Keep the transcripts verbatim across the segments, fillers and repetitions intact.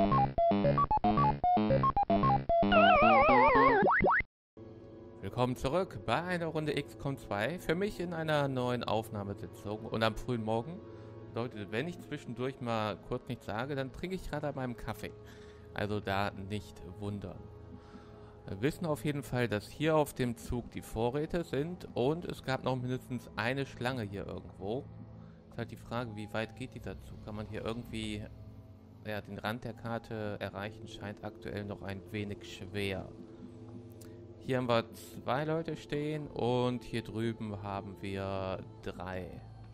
Willkommen zurück bei einer Runde X COM zwei. Für mich in einer neuen Aufnahmesitzung und am frühen Morgen. Bedeutet, wenn ich zwischendurch mal kurz nichts sage, dann trinke ich gerade an meinem Kaffee. Also da nicht wundern. Wir wissen auf jeden Fall, dass hier auf dem Zug die Vorräte sind und es gab noch mindestens eine Schlange hier irgendwo. Ist halt die Frage, wie weit geht dieser Zug? Kann man hier irgendwie ja, den Rand der Karte erreichen? Scheint aktuell noch ein wenig schwer. Hier haben wir zwei Leute stehen und hier drüben haben wir drei.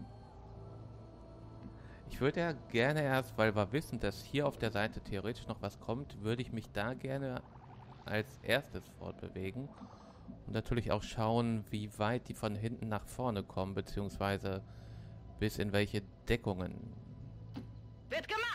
Ich würde ja gerne erst, weil wir wissen, dass hier auf der Seite theoretisch noch was kommt, würde ich mich da gerne als erstes fortbewegen. Und natürlich auch schauen, wie weit die von hinten nach vorne kommen, beziehungsweise bis in welche Deckungen. Wird gemacht!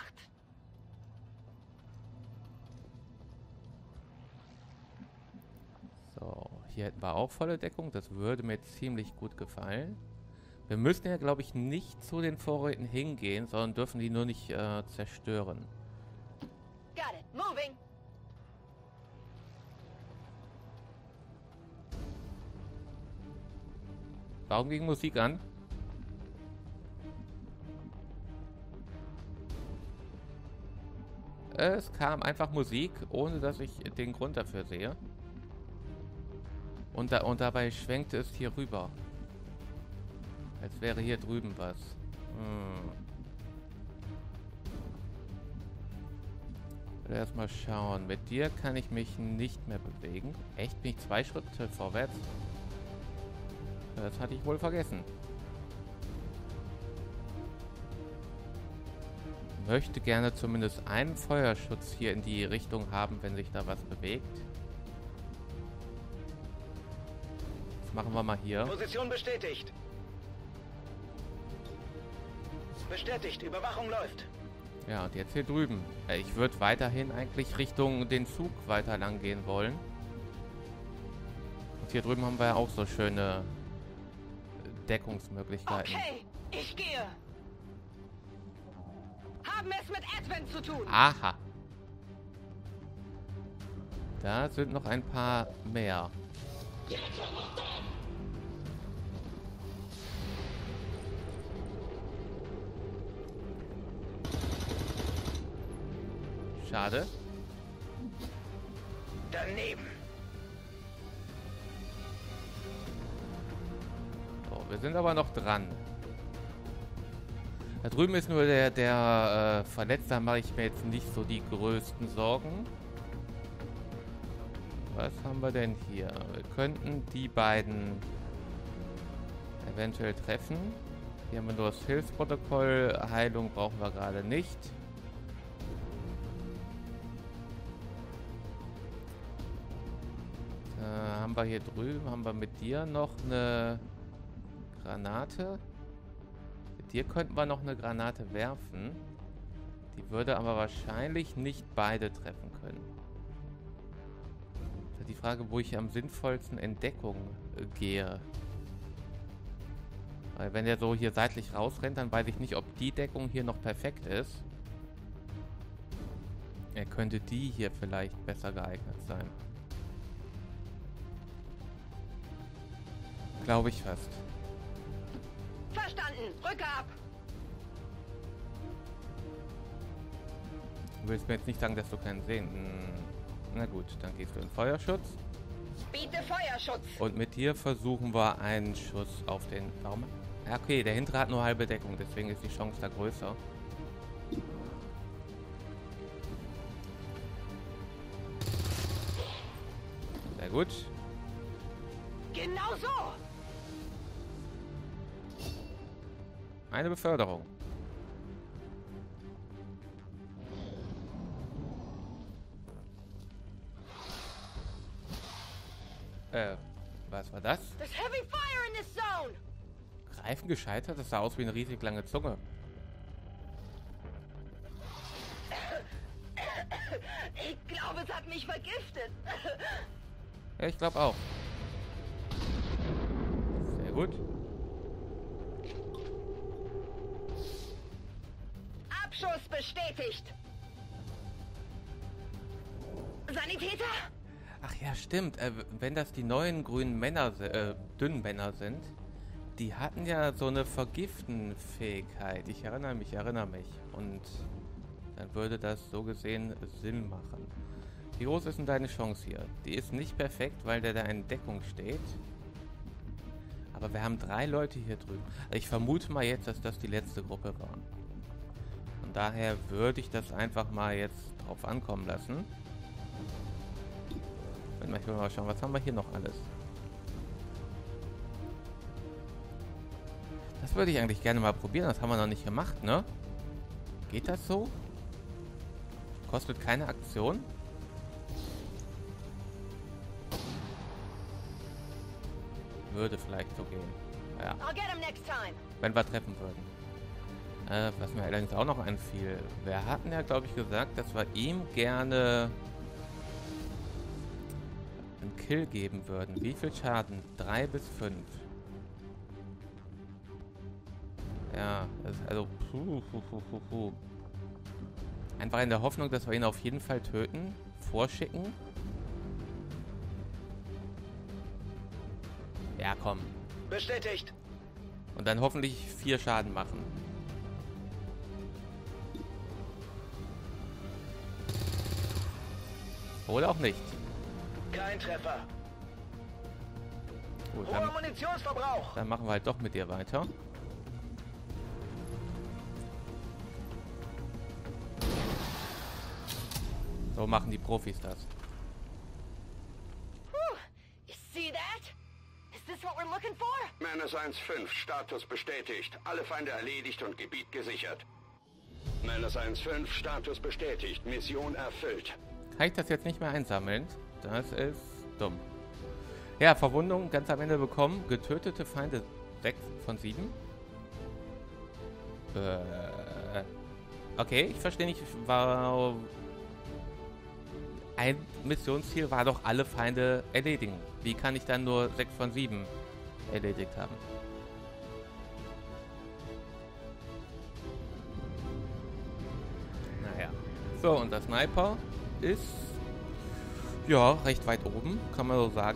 So, hier hätten wir auch volle Deckung. Das würde mir ziemlich gut gefallen. Wir müssen ja, glaube ich, nicht zu den Vorräten hingehen, sondern dürfen die nur nicht äh, zerstören. Got it. Moving. Warum ging Musik an? Es kam einfach Musik, ohne dass ich den Grund dafür sehe. Und, da, und dabei schwenkte es hier rüber. Als wäre hier drüben was. Hm. Ich will erstmal schauen. Mit dir kann ich mich nicht mehr bewegen. Echt? Bin ich zwei Schritte vorwärts? Das hatte ich wohl vergessen. Möchte gerne zumindest einen Feuerschutz hier in die Richtung haben, wenn sich da was bewegt. Das machen wir mal hier. Position bestätigt. Bestätigt, Überwachung läuft. Ja, und jetzt hier drüben. Ich würde weiterhin eigentlich Richtung den Zug weiter lang gehen wollen. Und hier drüben haben wir ja auch so schöne Deckungsmöglichkeiten. Okay, ich gehe. Haben es mit Advent zu tun. Aha. Da sind noch ein paar mehr. Schade. Daneben. So, wir sind aber noch dran. Da drüben ist nur der, der äh, Verletzte, da mache ich mir jetzt nicht so die größten Sorgen. Was haben wir denn hier? Wir könnten die beiden eventuell treffen. Hier haben wir nur das Hilfsprotokoll. Heilung brauchen wir gerade nicht. Da haben wir hier drüben, haben wir mit dir noch eine Granate. Hier könnten wir noch eine Granate werfen. Die würde aber wahrscheinlich nicht beide treffen können. Das ist die Frage, wo ich am sinnvollsten in Deckung äh, gehe. Weil wenn der so hier seitlich rausrennt, dann weiß ich nicht, ob die Deckung hier noch perfekt ist. Er könnte die hier vielleicht besser geeignet sein. Glaube ich fast. Verstanden. Rücke ab. Du willst mir jetzt nicht sagen, dass du keinen sehen. Hm. Na gut, dann gehst du in Feuerschutz. Biete Feuerschutz. Und mit dir versuchen wir einen Schuss auf den... Warum? Ja, okay, der hintere hat nur halbe Deckung, deswegen ist die Chance da größer. Sehr gut. Genau so. Eine Beförderung. Äh, was war das? There's heavy fire in this zone. Greifen gescheitert? Das sah aus wie eine riesig lange Zunge. Ich glaube, es hat mich vergiftet. Ja, ich glaube auch. Sehr gut. Abschuss bestätigt. Sanitäter? Ach ja, stimmt. Äh, wenn das die neuen grünen Männer, äh, dünnen Männer sind, die hatten ja so eine Vergiften-Fähigkeit. Ich erinnere mich, erinnere mich. Und dann würde das so gesehen Sinn machen. Wie groß ist denn deine Chance hier? Die ist nicht perfekt, weil der da in Deckung steht. Aber wir haben drei Leute hier drüben. Also ich vermute mal jetzt, dass das die letzte Gruppe war. Von daher würde ich das einfach mal jetzt drauf ankommen lassen. Ich will mal schauen, was haben wir hier noch alles? Das würde ich eigentlich gerne mal probieren. Das haben wir noch nicht gemacht, ne? Geht das so? Kostet keine Aktion? Würde vielleicht so gehen. Ja. I'll get him next time. Wenn wir treffen würden. Äh, was mir allerdings auch noch einfiel. Wir hatten ja, glaube ich, gesagt, dass wir ihm gerne einen Kill geben würden. Wie viel Schaden? Drei bis fünf. Ja, das ist also puh, puh, puh, puh, puh. Einfach in der Hoffnung, dass wir ihn auf jeden Fall töten. Vorschicken. Ja, komm. Bestätigt. Und dann hoffentlich vier Schaden machen. Oder auch nicht. Kein Treffer. Gut, Hoher dann, Munitionsverbrauch. dann machen wir halt doch mit dir weiter. So machen die Profis das. Whew. You see that? Is this what we're looking for? Menace eins fünf, Status bestätigt. Alle Feinde erledigt und Gebiet gesichert. Menace eins fünf, Status bestätigt. Mission erfüllt. Kann ich das jetzt nicht mehr einsammeln? Das ist dumm. Ja, Verwundung ganz am Ende bekommen. Getötete Feinde sechs von sieben. Äh, okay, ich verstehe nicht, war... Ein Missionsziel war doch, alle Feinde erledigen. Wie kann ich dann nur sechs von sieben erledigt haben? Naja. So, und der Sniper ist ja recht weit oben, kann man so sagen.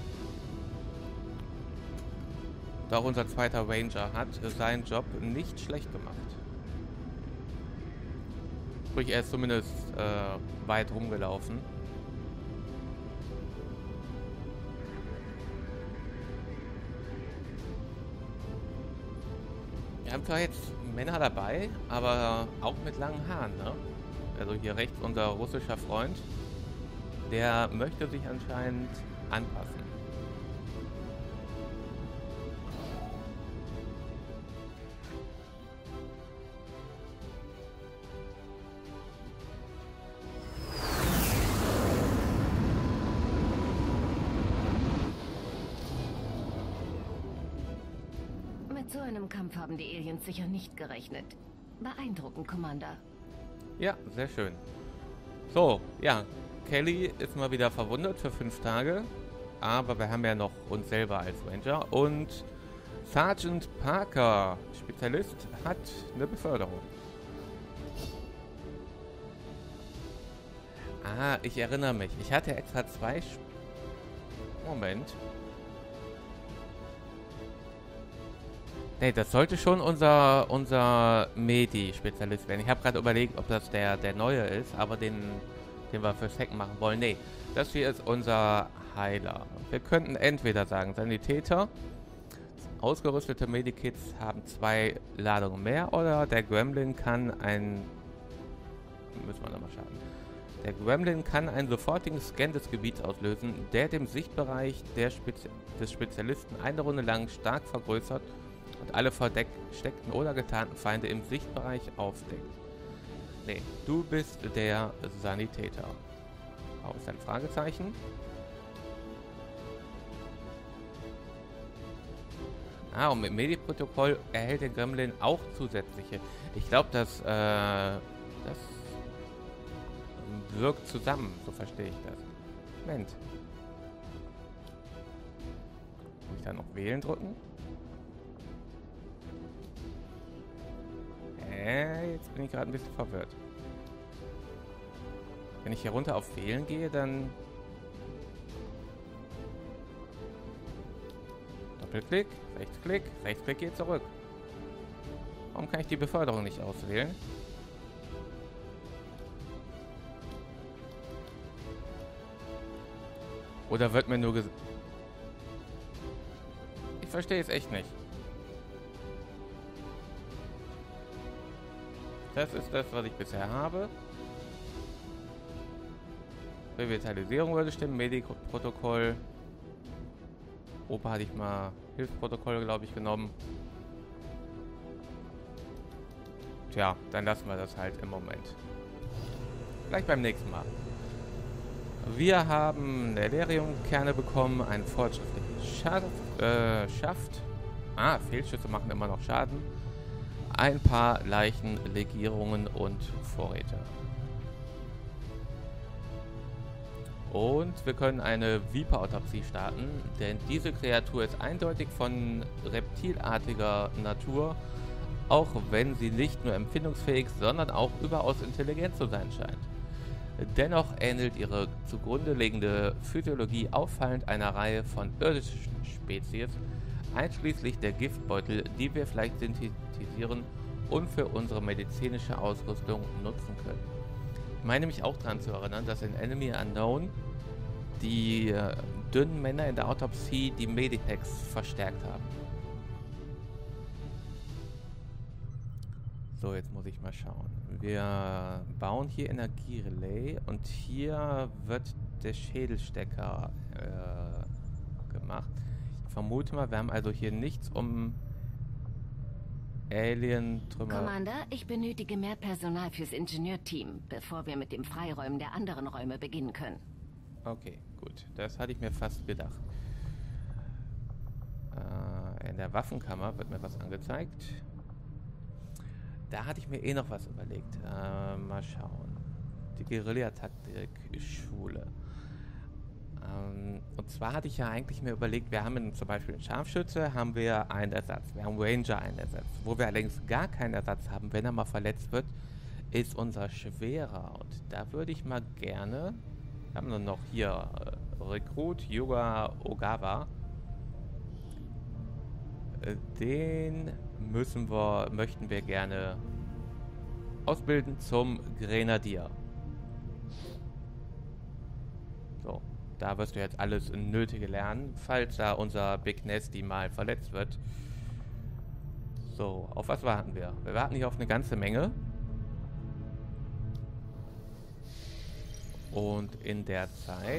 Und auch unser zweiter Ranger hat seinen Job nicht schlecht gemacht. Sprich, er ist zumindest äh, weit rumgelaufen. Wir haben zwar jetzt Männer dabei, aber auch mit langen Haaren, ne? Also hier rechts unser russischer Freund, der möchte sich anscheinend anpassen. Mit so einem Kampf haben die Aliens sicher nicht gerechnet. Beeindruckend, Commander. Ja, sehr schön. So, ja, Kelly ist mal wieder verwundet für fünf Tage. Aber wir haben ja noch uns selber als Ranger. Und Sergeant Parker, Spezialist, hat eine Beförderung. Ah, ich erinnere mich. Ich hatte extra zwei... Sp Moment. Ne, das sollte schon unser unser Medi-Spezialist werden. Ich habe gerade überlegt, ob das der der neue ist, aber den den wir fürs Hacken machen wollen. Ne, das hier ist unser Heiler. Wir könnten entweder sagen, Sanitäter, ausgerüstete Medikits haben zwei Ladungen mehr, oder der Gremlin kann ein... Müssen wir nochmal schauen. Der Gremlin kann einen sofortigen Scan des Gebiets auslösen, der den Sichtbereich der Spezi des Spezialisten eine Runde lang stark vergrößert und alle versteckten oder getarnten Feinde im Sichtbereich aufdeckt. Nee, du bist der Sanitäter. Aus ein Fragezeichen. Ah, und mit Medi-Protokoll erhält der Gremlin auch zusätzliche. Ich glaube, das, äh, das wirkt zusammen, so verstehe ich das. Moment. Muss ich da noch wählen drücken? Äh, jetzt bin ich gerade ein bisschen verwirrt. Wenn ich hier runter auf Wählen gehe, dann... Doppelklick, Rechtsklick, Rechtsklick geht zurück. Warum kann ich die Beförderung nicht auswählen? Oder wird mir nur gesagt... Ich verstehe es echt nicht. Das ist das, was ich bisher habe. Revitalisierung würde stimmen, Medikprotokoll. Opa hatte ich mal Hilfsprotokoll, glaube ich, genommen. Tja, dann lassen wir das halt im Moment. Vielleicht beim nächsten Mal. Wir haben Nelerium-Kerne bekommen, einen fortschrittlichen Schaft, äh, Schaft. Ah, Fehlschüsse machen immer noch Schaden. Ein paar Leichen, Legierungen und Vorräte. Und wir können eine Viper-Autopsie starten, denn diese Kreatur ist eindeutig von reptilartiger Natur, auch wenn sie nicht nur empfindungsfähig, sondern auch überaus intelligent zu sein scheint. Dennoch ähnelt ihre zugrunde liegende Physiologie auffallend einer Reihe von irdischen Spezies, einschließlich der Giftbeutel, die wir vielleicht synthetisieren und für unsere medizinische Ausrüstung nutzen können. Ich meine mich auch daran zu erinnern, dass in Enemy Unknown die äh, dünnen Männer in der Autopsie die Medipacks verstärkt haben. So, jetzt muss ich mal schauen. Wir bauen hier Energierelay und hier wird der Schädelstecker äh, gemacht. Ich vermute mal, wir haben also hier nichts um Alien-Trümmer. Commander, ich benötige mehr Personal fürs Ingenieurteam, bevor wir mit dem Freiräumen der anderen Räume beginnen können. Okay, gut. Das hatte ich mir fast gedacht. Äh, in der Waffenkammer wird mir was angezeigt. Da hatte ich mir eh noch was überlegt. Äh, mal schauen. Die Guerilla-Taktik-Schule. Ähm, und zwar hatte ich ja eigentlich mir überlegt, wir haben in, zum Beispiel in Scharfschütze haben wir einen Ersatz. Wir haben Ranger einen Ersatz. Wo wir allerdings gar keinen Ersatz haben, wenn er mal verletzt wird, ist unser Schwerer. Und da würde ich mal gerne... Wir haben dann noch hier äh, Rekrut Yuga Ogawa. Äh, den müssen wir, möchten wir gerne ausbilden zum Grenadier. So, da wirst du jetzt alles Nötige lernen, falls da unser Big Nasty mal verletzt wird. So, auf was warten wir? Wir warten hier auf eine ganze Menge. Und in der Zeit...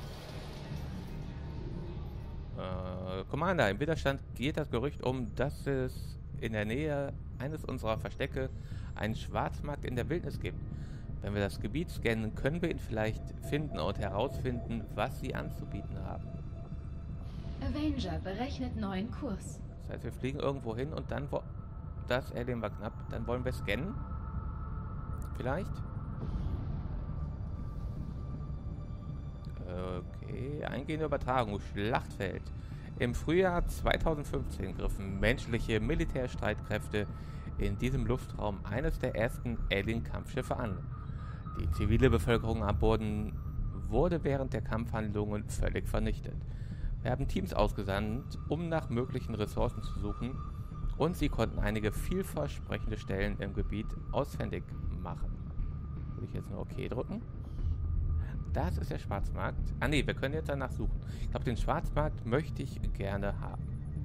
Äh, Commander, im Widerstand geht das Gerücht um, dass es in der Nähe eines unserer Verstecke einen Schwarzmarkt in der Wildnis gibt. Wenn wir das Gebiet scannen, können wir ihn vielleicht finden und herausfinden, was sie anzubieten haben. Avenger berechnet neuen Kurs. Das heißt, wir fliegen irgendwo hin und dann... Wo das Alien war knapp. Dann wollen wir scannen. Vielleicht? Okay, eingehende Übertragung, Schlachtfeld. Im Frühjahr zweitausendfünfzehn griffen menschliche Militärstreitkräfte in diesem Luftraum eines der ersten Alien-Kampfschiffe an. Die zivile Bevölkerung an Bord wurde während der Kampfhandlungen völlig vernichtet. Wir haben Teams ausgesandt, um nach möglichen Ressourcen zu suchen, und sie konnten einige vielversprechende Stellen im Gebiet ausfindig machen. Würde ich jetzt nur OK drücken? Das ist der Schwarzmarkt. Ah ne, wir können jetzt danach suchen. Ich glaube, den Schwarzmarkt möchte ich gerne haben.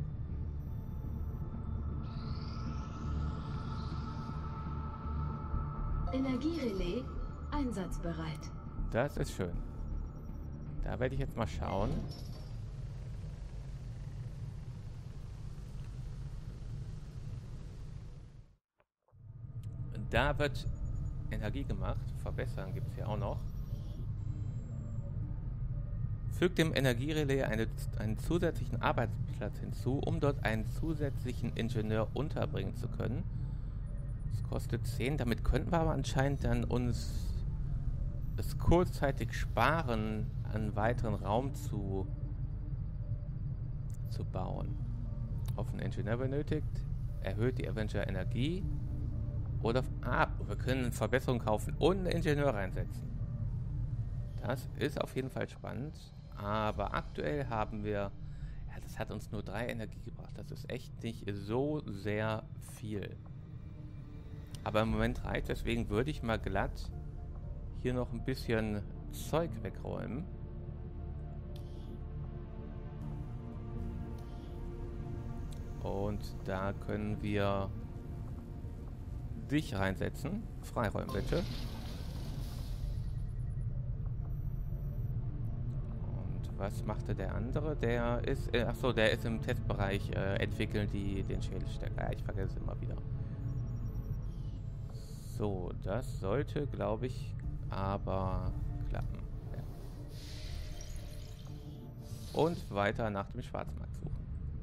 Energierelais einsatzbereit. Das ist schön. Da werde ich jetzt mal schauen. Da wird Energie gemacht. Verbessern gibt es hier auch noch. Fügt dem Energierelais eine, einen zusätzlichen Arbeitsplatz hinzu, um dort einen zusätzlichen Ingenieur unterbringen zu können. Das kostet zehn. Damit könnten wir aber anscheinend dann uns es kurzzeitig sparen, einen weiteren Raum zu, zu bauen. Auf einen Ingenieur benötigt, erhöht die Avenger Energie. Oder, ah, wir können eine Verbesserung kaufen und einen Ingenieur reinsetzen. Das ist auf jeden Fall spannend. Aber aktuell haben wir... Ja, das hat uns nur drei Energie gebracht. Das ist echt nicht so sehr viel. Aber im Moment reicht, deswegen würde ich mal glatt hier noch ein bisschen Zeug wegräumen. Und da können wir dich reinsetzen. Freiräumen bitte. Und was machte der andere? Der ist, äh, achso, der ist im Testbereich, äh, entwickeln die den Schädelstärker. Ja, ich vergesse es immer wieder. So, das sollte, glaube ich, aber klappen. Ja. Und weiter nach dem Schwarzmarkt suchen.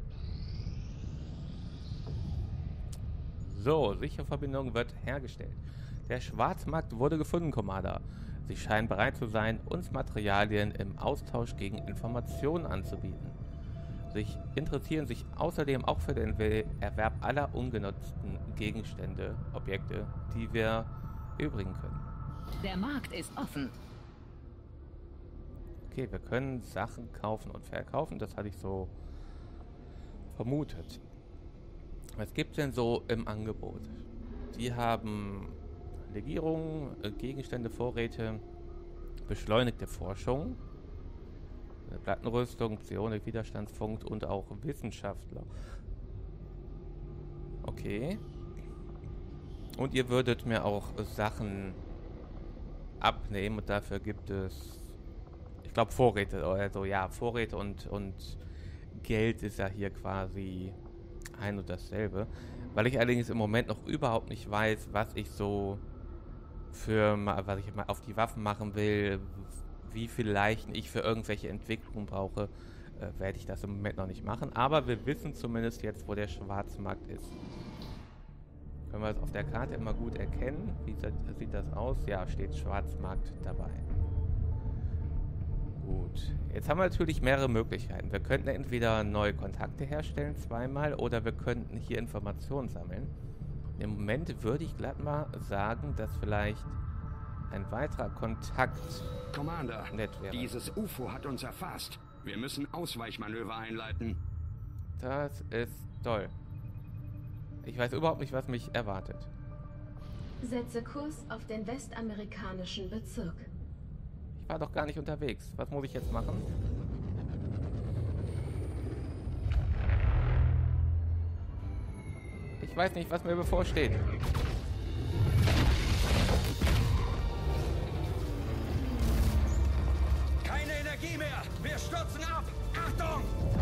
So, sichere Verbindung wird hergestellt. Der Schwarzmarkt wurde gefunden, Commander. Sie scheinen bereit zu sein, uns Materialien im Austausch gegen Informationen anzubieten. Sie interessieren sich außerdem auch für den Erwerb aller ungenutzten Gegenstände, Objekte, die wir übrigen können. Der Markt ist offen. Okay, wir können Sachen kaufen und verkaufen. Das hatte ich so vermutet. Was gibt es denn so im Angebot? Die haben Legierungen, Gegenstände, Vorräte, beschleunigte Forschung, Plattenrüstung, Psionik, Widerstandsfunk und auch Wissenschaftler. Okay. Und ihr würdet mir auch Sachen abnehmen und dafür gibt es, ich glaube, Vorräte oder so, ja, Vorräte und, und Geld ist ja hier quasi ein und dasselbe. Weil ich allerdings im Moment noch überhaupt nicht weiß, was ich so für, was ich mal auf die Waffen machen will, wie viel Leichen ich für irgendwelche Entwicklungen brauche, äh, werde ich das im Moment noch nicht machen. Aber wir wissen zumindest jetzt, wo der Schwarzmarkt ist. Können wir es auf der Karte immer gut erkennen. Wie sieht das aus? Ja, steht Schwarzmarkt dabei. Gut. Jetzt haben wir natürlich mehrere Möglichkeiten. Wir könnten entweder neue Kontakte herstellen, zweimal, oder wir könnten hier Informationen sammeln. Im Moment würde ich glatt mal sagen, dass vielleicht ein weiterer Kontakt Commander, nett wäre. Dieses U F O hat uns erfasst. Wir müssen Ausweichmanöver einleiten. Das ist toll. Ich weiß überhaupt nicht, was mich erwartet. Setze Kurs auf den westamerikanischen Bezirk. Ich war doch gar nicht unterwegs. Was muss ich jetzt machen? Ich weiß nicht, was mir bevorsteht. Keine Energie mehr! Wir stürzen ab! Achtung!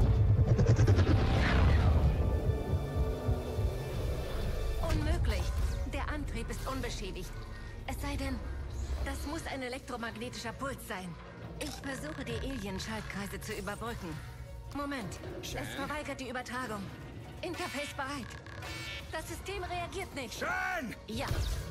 Unmöglich. Der Antrieb ist unbeschädigt. Es sei denn, das muss ein elektromagnetischer Puls sein. Ich versuche, die Alien-Schaltkreise zu überbrücken. Moment. Schön. Es verweigert die Übertragung. Interface bereit. Das System reagiert nicht. Schön! Ja.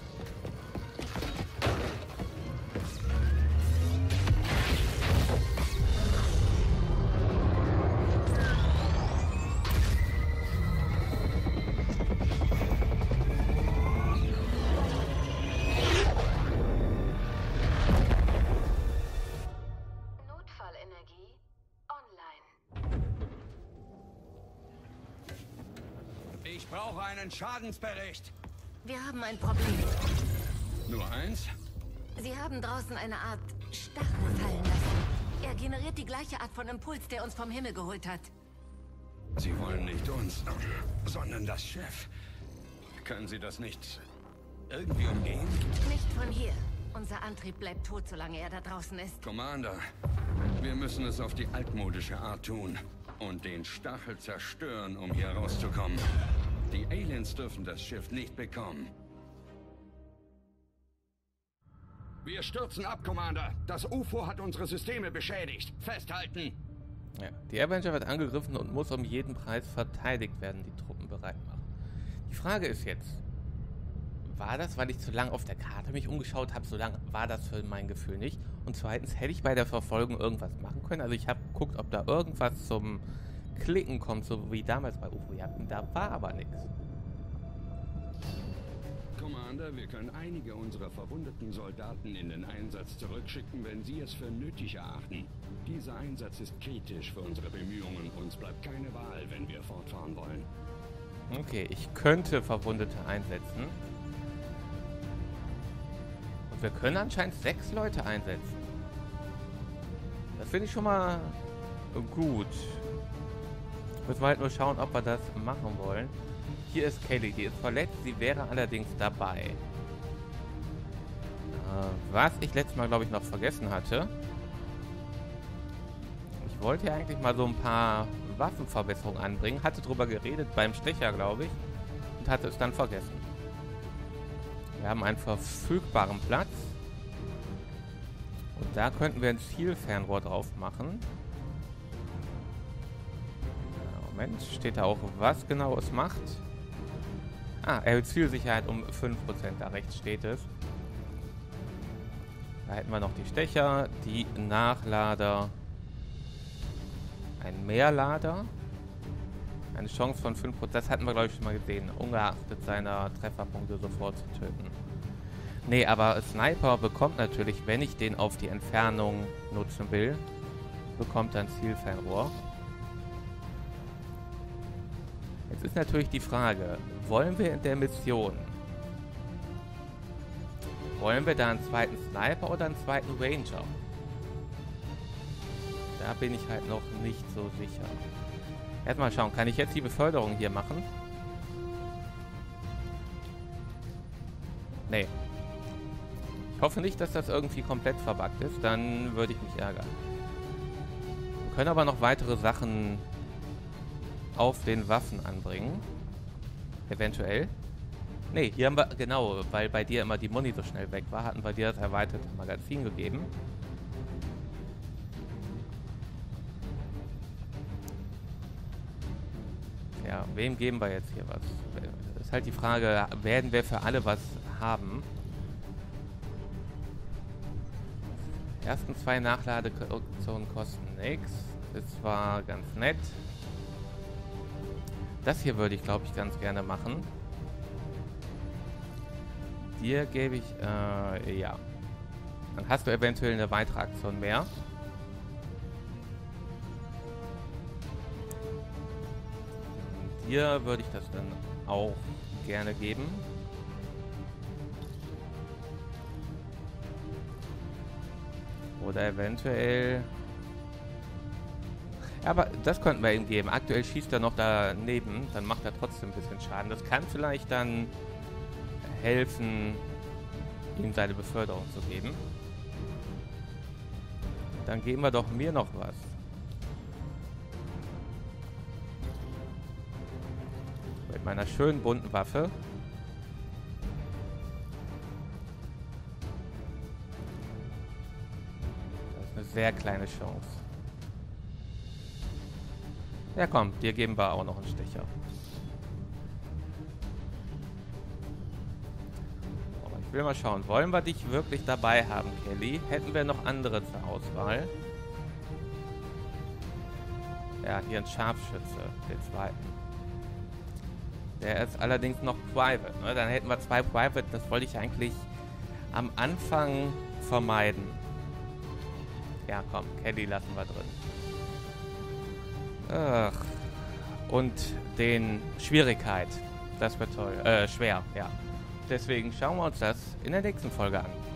Notfallenergie online. Ich brauche einen Schadensbericht. Wir haben ein Problem. Nur eins? Sie haben draußen eine Art Stachel fallen lassen. Er generiert die gleiche Art von Impuls, der uns vom Himmel geholt hat. Sie wollen nicht uns, sondern das Schiff. Können Sie das nicht irgendwie umgehen? Nicht von hier. Unser Antrieb bleibt tot, solange er da draußen ist. Commander, wir müssen es auf die altmodische Art tun und den Stachel zerstören, um hier rauszukommen. Die Aliens dürfen das Schiff nicht bekommen. Wir stürzen ab, Commander. Das U F O hat unsere Systeme beschädigt. Festhalten! Ja, die Avenger wird angegriffen und muss um jeden Preis verteidigt werden, die Truppen bereit machen. Die Frage ist jetzt, war das, weil ich zu lange auf der Karte mich umgeschaut habe, so lange war das für mein Gefühl nicht? Und zweitens, hätte ich bei der Verfolgung irgendwas machen können? Also ich habe geguckt, ob da irgendwas zum Klicken kommt, so wie damals bei U F O-Jagden. Da war aber nichts. Commander, wir können einige unserer verwundeten Soldaten in den Einsatz zurückschicken, wenn Sie es für nötig erachten. Dieser Einsatz ist kritisch für unsere Bemühungen. Uns bleibt keine Wahl, wenn wir fortfahren wollen. Okay, ich könnte Verwundete einsetzen. Und wir können anscheinend sechs Leute einsetzen. Das finde ich schon mal gut. Müssen wir halt nur schauen, ob wir das machen wollen. Hier ist Kelly, die ist verletzt. Sie wäre allerdings dabei. Äh, was ich letztes Mal, glaube ich, noch vergessen hatte. Ich wollte ja eigentlich mal so ein paar Waffenverbesserungen anbringen. Hatte drüber geredet beim Stecher, glaube ich. Und hatte es dann vergessen. Wir haben einen verfügbaren Platz. Und da könnten wir ein Zielfernrohr drauf machen. Moment, steht da auch, was genau es macht? Ah, erhöht Zielsicherheit um fünf Prozent. Da rechts steht es. Da hätten wir noch die Stecher, die Nachlader, ein Mehrlader, eine Chance von fünf Prozent. Das hatten wir, glaube ich, schon mal gesehen. Ungeachtet seiner Trefferpunkte sofort zu töten. Nee, aber Sniper bekommt natürlich, wenn ich den auf die Entfernung nutzen will, bekommt er ein Zielfernrohr. Jetzt ist natürlich die Frage, wollen wir in der Mission, wollen wir da einen zweiten Sniper oder einen zweiten Ranger? Da bin ich halt noch nicht so sicher. Erstmal schauen, kann ich jetzt die Beförderung hier machen? Nee. Ich hoffe nicht, dass das irgendwie komplett verbuggt ist, dann würde ich mich ärgern. Wir können aber noch weitere Sachen auf den Waffen anbringen. Eventuell. Ne, hier haben wir, genau, weil bei dir immer die Muni so schnell weg war, hatten wir dir das erweiterte Magazin gegeben. Ja, wem geben wir jetzt hier was? Ist halt die Frage, werden wir für alle was haben? Die ersten zwei Nachladezonen kosten nichts. Ist zwar ganz nett. Das hier würde ich, glaube ich, ganz gerne machen. Dir gebe ich, äh, ja. Dann hast du eventuell eine weitere Aktion mehr. Dir würde ich das dann auch gerne geben. Oder eventuell... Aber das könnten wir ihm geben. Aktuell schießt er noch daneben, dann macht er trotzdem ein bisschen Schaden. Das kann vielleicht dann helfen, ihm seine Beförderung zu geben. Dann geben wir doch mir noch was. Mit meiner schönen bunten Waffe. Das ist eine sehr kleine Chance. Ja komm, dir geben wir auch noch einen Stecher. Aber ich will mal schauen, wollen wir dich wirklich dabei haben, Kelly? Hätten wir noch andere zur Auswahl? Ja, hier ein Scharfschütze, den zweiten. Der ist allerdings noch Private, ne? Dann hätten wir zwei Private, das wollte ich eigentlich am Anfang vermeiden. Ja komm, Kelly lassen wir drin. Ach. Und den Schwierigkeit. Das wird toll. Äh, schwer, ja. Deswegen schauen wir uns das in der nächsten Folge an.